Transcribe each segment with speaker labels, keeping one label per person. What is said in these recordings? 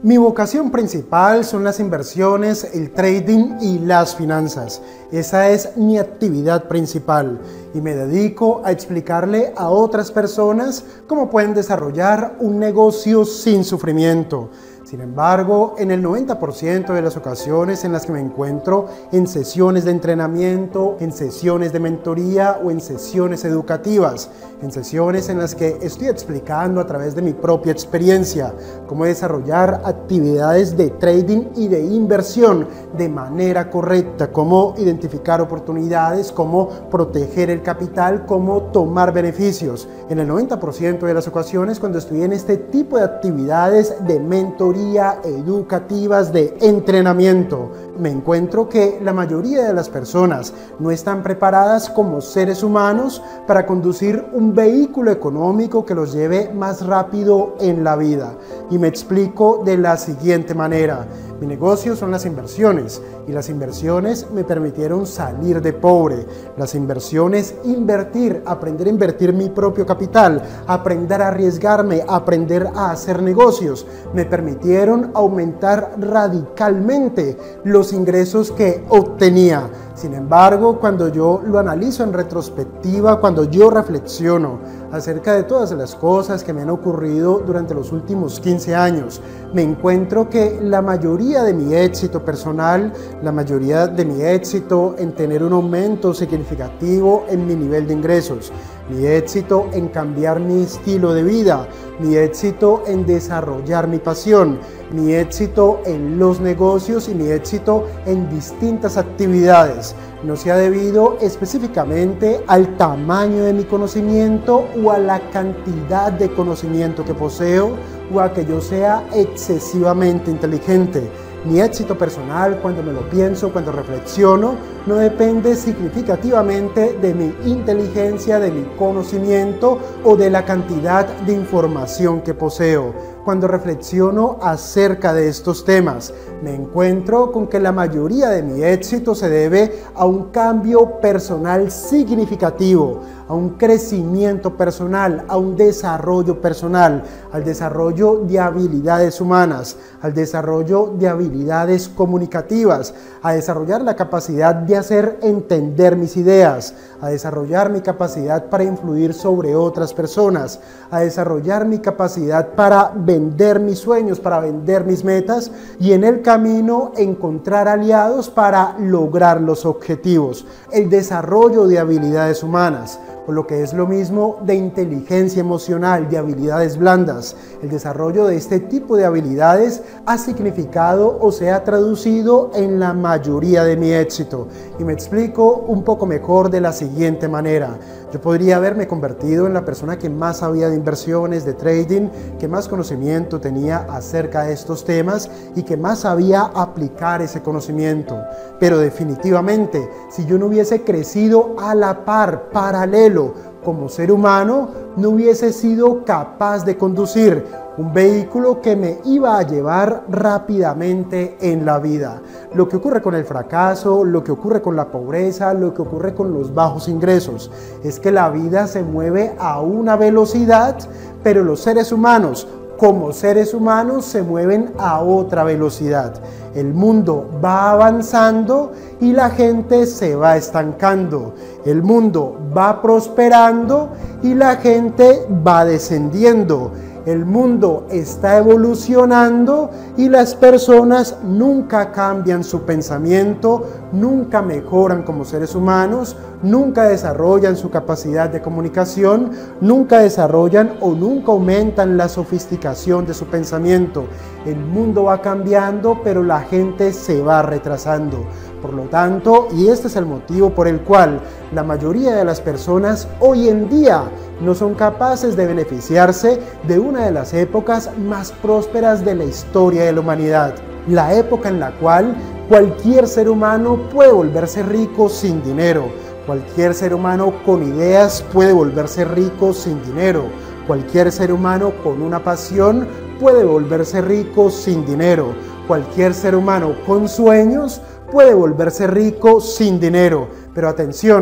Speaker 1: Mi vocación principal son las inversiones, el trading y las finanzas. Esa es mi actividad principal y me dedico a explicarle a otras personas cómo pueden desarrollar un negocio sin sufrimiento. Sin embargo, en el 90% de las ocasiones en las que me encuentro en sesiones de entrenamiento, en sesiones de mentoría o en sesiones educativas, en sesiones en las que estoy explicando a través de mi propia experiencia cómo desarrollar actividades de trading y de inversión de manera correcta, cómo identificar oportunidades, cómo proteger el capital, cómo tomar beneficios. En el 90% de las ocasiones, cuando estoy en este tipo de actividades de mentoría, educativas, de entrenamiento, me encuentro que la mayoría de las personas no están preparadas como seres humanos para conducir un vehículo económico que los lleve más rápido en la vida. Y me explico de la siguiente manera. Mi negocio son las inversiones y las inversiones me permitieron salir de pobre. Las inversiones, invertir, aprender a invertir mi propio capital, aprender a arriesgarme, aprender a hacer negocios, me permitieron aumentar radicalmente los ingresos que obtenía. Sin embargo, cuando yo lo analizo en retrospectiva, cuando yo reflexiono acerca de todas las cosas que me han ocurrido durante los últimos 15 años, me encuentro que la mayoría de mi éxito personal, la mayoría de mi éxito en tener un aumento significativo en mi nivel de ingresos, mi éxito en cambiar mi estilo de vida, mi éxito en desarrollar mi pasión, mi éxito en los negocios y mi éxito en distintas actividades no se ha debido específicamente al tamaño de mi conocimiento o a la cantidad de conocimiento que poseo o a que yo sea excesivamente inteligente. Mi éxito personal, cuando me lo pienso, cuando reflexiono, no depende significativamente de mi inteligencia, de mi conocimiento o de la cantidad de información que poseo. Cuando reflexiono acerca de estos temas, me encuentro con que la mayoría de mi éxito se debe a un cambio personal significativo, a un crecimiento personal, a un desarrollo personal, al desarrollo de habilidades humanas, al desarrollo de habilidades comunicativas, a desarrollar la capacidad de hacer entender mis ideas, a desarrollar mi capacidad para influir sobre otras personas, a desarrollar mi capacidad para vender mis sueños, para vender mis metas y en el camino encontrar aliados para lograr los objetivos. El desarrollo de habilidades humanas, o lo que es lo mismo de inteligencia emocional, de habilidades blandas. El desarrollo de este tipo de habilidades ha significado o se ha traducido en la mayoría de mi éxito. Y me explico un poco mejor de la siguiente manera. Yo podría haberme convertido en la persona que más sabía de inversiones, de trading, que más conocimiento tenía acerca de estos temas y que más sabía aplicar ese conocimiento. Pero definitivamente, si yo no hubiese crecido a la par, paralelo, como ser humano, no hubiese sido capaz de conducir un vehículo que me iba a llevar rápidamente en la vida. Lo que ocurre con el fracaso, lo que ocurre con la pobreza, lo que ocurre con los bajos ingresos, es que la vida se mueve a una velocidad, pero los seres humanos, como seres humanos, se mueven a otra velocidad. El mundo va avanzando y la gente se va estancando. El mundo va prosperando y la gente va descendiendo. El mundo está evolucionando y las personas nunca cambian su pensamiento, nunca mejoran como seres humanos, nunca desarrollan su capacidad de comunicación, nunca desarrollan o nunca aumentan la sofisticación de su pensamiento. El mundo va cambiando, pero la gente se va retrasando. Por lo tanto, y este es el motivo por el cual la mayoría de las personas hoy en día no son capaces de beneficiarse de una de las épocas más prósperas de la historia de la humanidad. La época en la cual cualquier ser humano puede volverse rico sin dinero. Cualquier ser humano con ideas puede volverse rico sin dinero. Cualquier ser humano con una pasión puede volverse rico sin dinero. Cualquier ser humano con sueños puede volverse rico sin dinero. Pero atención,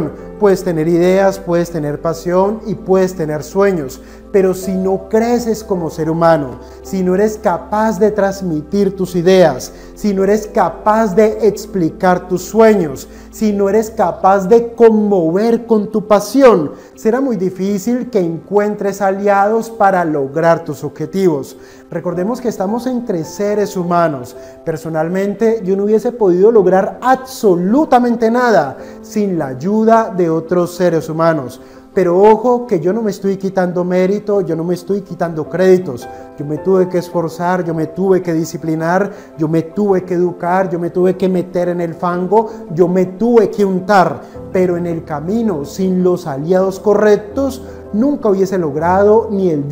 Speaker 1: puedes tener ideas, puedes tener pasión y puedes tener sueños, pero si no creces como ser humano, si no eres capaz de transmitir tus ideas, si no eres capaz de explicar tus sueños, si no eres capaz de conmover con tu pasión, será muy difícil que encuentres aliados para lograr tus objetivos. Recordemos que estamos entre seres humanos. Personalmente, yo no hubiese podido lograr absolutamente nada sin la ayuda de otros seres humanos. Pero ojo que yo no me estoy quitando mérito, yo no me estoy quitando créditos. Yo me tuve que esforzar, yo me tuve que disciplinar, yo me tuve que educar, yo me tuve que meter en el fango, yo me tuve que untar. Pero en el camino, sin los aliados correctos, nunca hubiese logrado ni el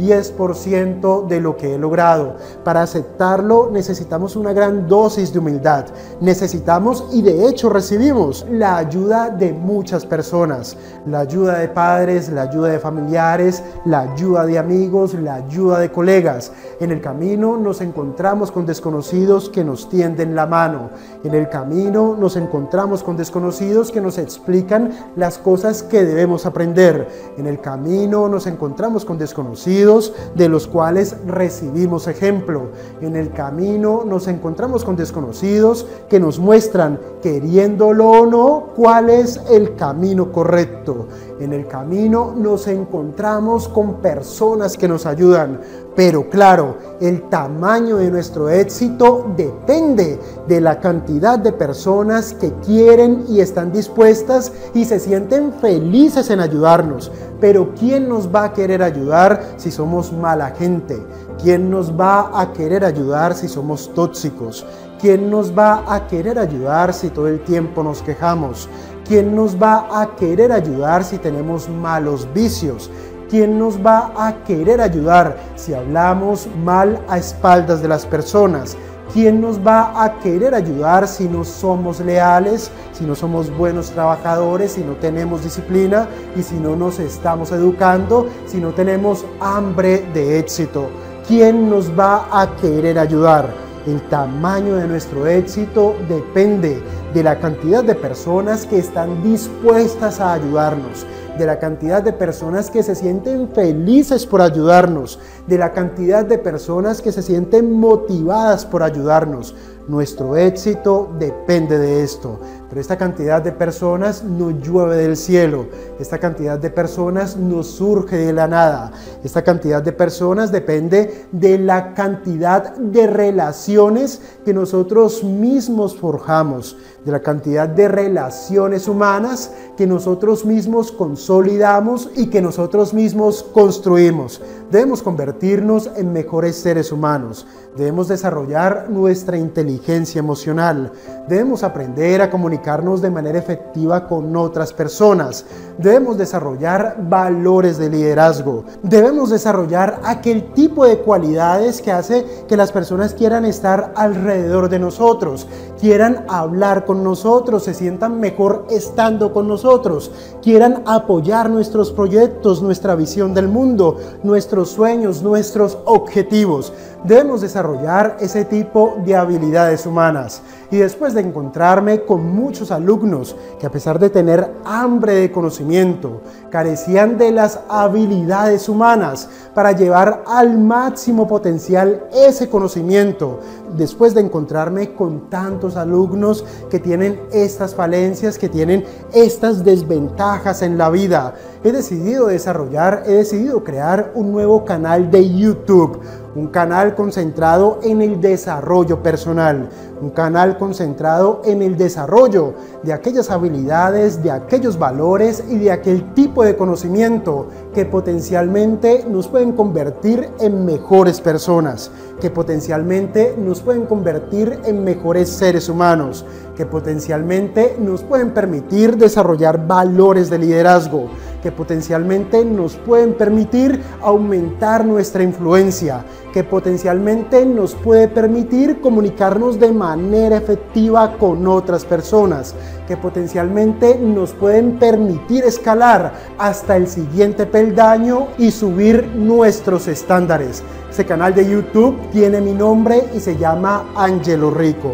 Speaker 1: 10% de lo que he logrado. Para aceptarlo necesitamos una gran dosis de humildad. Necesitamos, y de hecho recibimos, la ayuda de muchas personas. La ayuda de padres, la ayuda de familiares, la ayuda de amigos, la ayuda de colegas. En el camino nos encontramos con desconocidos que nos tienden la mano. En el camino nos encontramos con desconocidos que nos explican las cosas que debemos aprender. En el camino nos encontramos con desconocidos de los cuales recibimos ejemplo. En el camino nos encontramos con desconocidos que nos muestran, queriéndolo o no, cuál es el camino correcto. En el camino nos encontramos con personas que nos ayudan. Pero claro, el tamaño de nuestro éxito depende de la cantidad de personas que quieren y están dispuestas y se sienten felices en ayudarnos. Pero ¿quién nos va a querer ayudar si somos mala gente? ¿Quién nos va a querer ayudar si somos tóxicos? ¿Quién nos va a querer ayudar si todo el tiempo nos quejamos? ¿Quién nos va a querer ayudar si tenemos malos vicios? ¿Quién nos va a querer ayudar si hablamos mal a espaldas de las personas? ¿Quién nos va a querer ayudar si no somos leales, si no somos buenos trabajadores, si no tenemos disciplina y si no nos estamos educando, si no tenemos hambre de éxito? ¿Quién nos va a querer ayudar? El tamaño de nuestro éxito depende de la cantidad de personas que están dispuestas a ayudarnos, de la cantidad de personas que se sienten felices por ayudarnos, de la cantidad de personas que se sienten motivadas por ayudarnos. Nuestro éxito depende de esto, pero esta cantidad de personas no llueve del cielo, esta cantidad de personas no surge de la nada, esta cantidad de personas depende de la cantidad de relaciones que nosotros mismos forjamos, de la cantidad de relaciones humanas que nosotros mismos consolidamos y que nosotros mismos construimos. Debemos convertirnos en mejores seres humanos, debemos desarrollar nuestra inteligencia emocional, debemos aprender a comunicarnos de manera efectiva con otras personas, debemos desarrollar valores de liderazgo, debemos desarrollar aquel tipo de cualidades que hace que las personas quieran estar alrededor de nosotros, quieran hablar con nosotros, se sientan mejor estando con nosotros, quieran apoyar nuestros proyectos, nuestra visión del mundo, nuestros sueños, nuestros objetivos. Debemos desarrollar ese tipo de habilidades humanas. Y después de encontrarme con muchos alumnos que, a pesar de tener hambre de conocimiento, carecían de las habilidades humanas para llevar al máximo potencial ese conocimiento, después de encontrarme con tantos alumnos que tienen estas falencias, que tienen estas desventajas en la vida, he decidido crear un nuevo canal de YouTube, un canal concentrado en el desarrollo personal, un canal concentrado en el desarrollo de aquellas habilidades, de aquellos valores y de aquel tipo de conocimiento que potencialmente nos pueden convertir en mejores personas, que potencialmente nos pueden convertir en mejores seres humanos, que potencialmente nos pueden permitir desarrollar valores de liderazgo, que potencialmente nos pueden permitir aumentar nuestra influencia, que potencialmente nos puede permitir comunicarnos de manera efectiva con otras personas, que potencialmente nos pueden permitir escalar hasta el siguiente peldaño y subir nuestros estándares. Este canal de YouTube tiene mi nombre y se llama Ángelo Rico.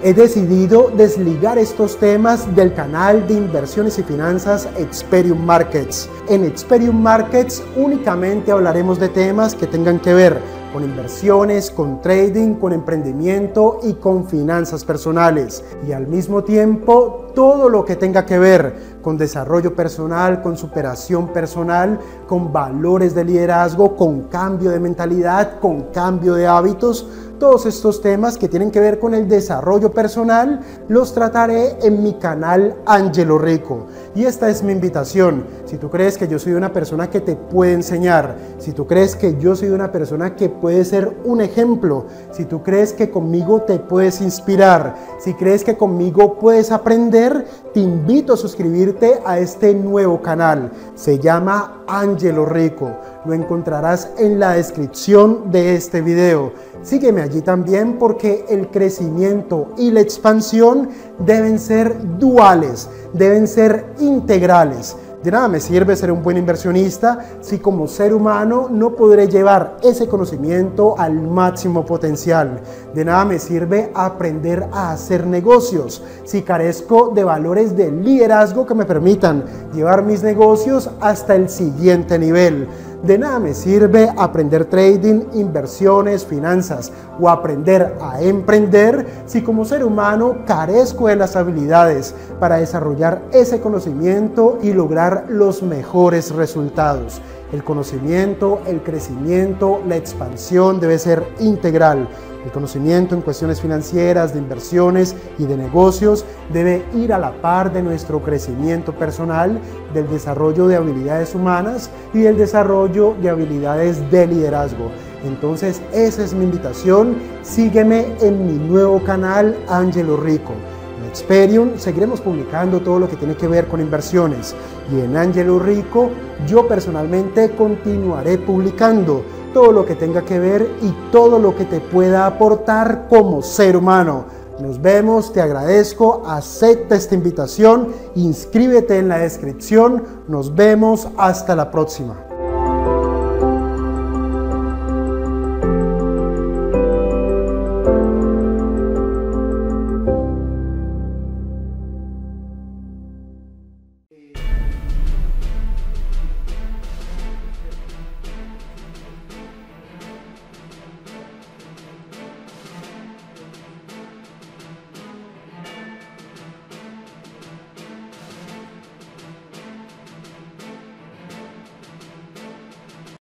Speaker 1: He decidido desligar estos temas del canal de inversiones y finanzas Experium Markets. En Experium Markets únicamente hablaremos de temas que tengan que ver con inversiones, con trading, con emprendimiento y con finanzas personales. Y al mismo tiempo, todo lo que tenga que ver con desarrollo personal, con superación personal, con valores de liderazgo, con cambio de mentalidad, con cambio de hábitos. Todos estos temas que tienen que ver con el desarrollo personal los trataré en mi canal Angelo Rico. Y esta es mi invitación. Si tú crees que yo soy una persona que te puede enseñar, si tú crees que yo soy una persona que puede ser un ejemplo, si tú crees que conmigo te puedes inspirar, si crees que conmigo puedes aprender, te invito a suscribirte a este nuevo canal. Se llama Angelo Rico. Lo encontrarás en la descripción de este video. Sígueme allí también porque el crecimiento y la expansión deben ser duales, deben ser integrales. De nada me sirve ser un buen inversionista si como ser humano no podré llevar ese conocimiento al máximo potencial. De nada me sirve aprender a hacer negocios si carezco de valores de liderazgo que me permitan llevar mis negocios hasta el siguiente nivel. De nada me sirve aprender trading, inversiones, finanzas o aprender a emprender si como ser humano carezco de las habilidades para desarrollar ese conocimiento y lograr los mejores resultados. El conocimiento, el crecimiento, la expansión debe ser integral. El conocimiento en cuestiones financieras, de inversiones y de negocios debe ir a la par de nuestro crecimiento personal, del desarrollo de habilidades humanas y del desarrollo de habilidades de liderazgo. Entonces, esa es mi invitación. Sígueme en mi nuevo canal Angelo Rico. En Experium seguiremos publicando todo lo que tiene que ver con inversiones y en Angelo Rico yo personalmente continuaré publicando todo lo que tenga que ver y todo lo que te pueda aportar como ser humano. Nos vemos, te agradezco, acepta esta invitación, inscríbete en la descripción, nos vemos, hasta la próxima.